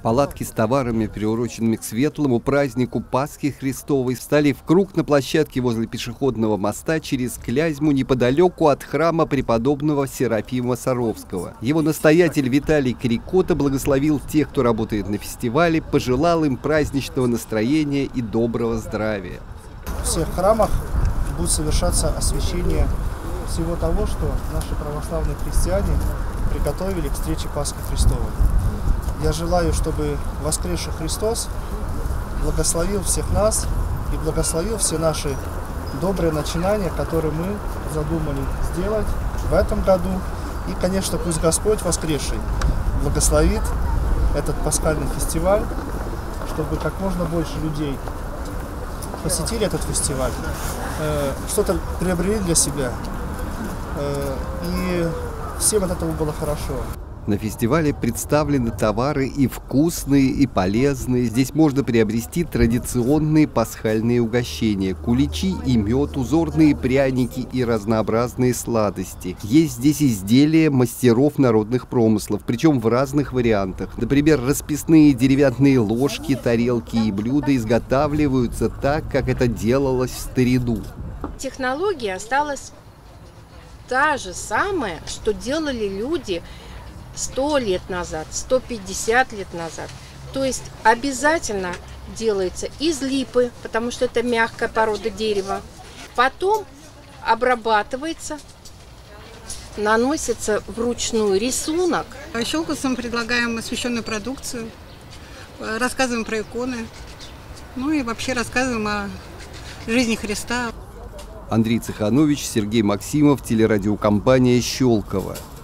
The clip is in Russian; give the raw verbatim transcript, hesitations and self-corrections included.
Палатки с товарами, приуроченными к светлому празднику Пасхи Христовой, встали в круг на площадке возле пешеходного моста через Клязьму неподалеку от храма преподобного Серафима Саровского. Его настоятель Виталий Крикота благословил тех, кто работает на фестивале, пожелал им праздничного настроения и доброго здравия. В всех храмах будет совершаться освящение всего того, что наши православные христиане приготовили к встрече Пасхи Христовой. Я желаю, чтобы воскресший Христос благословил всех нас и благословил все наши добрые начинания, которые мы задумали сделать в этом году. И, конечно, пусть Господь воскресший благословит этот пасхальный фестиваль, чтобы как можно больше людей посетили этот фестиваль, э, что-то приобрели для себя, э, и всем от этого было хорошо. На фестивале представлены товары и вкусные, и полезные. Здесь можно приобрести традиционные пасхальные угощения, куличи и мед, узорные пряники и разнообразные сладости. Есть здесь изделия мастеров народных промыслов, причем в разных вариантах. Например, расписные деревянные ложки, тарелки и блюда изготавливаются так, как это делалось в старину. Технология осталась та же самая, что делали люди сто лет назад, сто пятьдесят лет назад. То есть обязательно делается из липы, потому что это мягкая порода дерева. Потом обрабатывается, наносится вручную рисунок. Щелкусам предлагаем освященную продукцию, рассказываем про иконы, ну и вообще рассказываем о жизни Христа. Андрей Цеханович, Сергей Максимов, телерадиокомпания «Щелково».